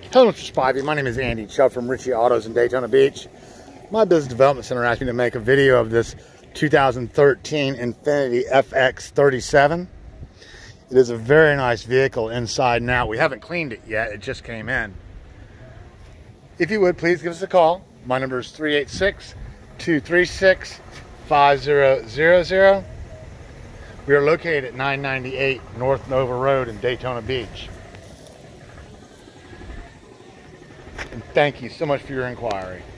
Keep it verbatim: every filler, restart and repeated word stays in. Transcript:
Hello, Mister Spivey. My name is Andy Chubb from Ritchie Autos in Daytona Beach. My business development center asked me to make a video of this two thousand thirteen Infiniti F X thirty-seven. It is a very nice vehicle inside and out. We haven't cleaned it yet. It just came in. If you would, please give us a call. My number is three eight six, two three six, five zero zero zero. We are located at nine ninety-eight North Nova Road in Daytona Beach. And thank you so much for your inquiry.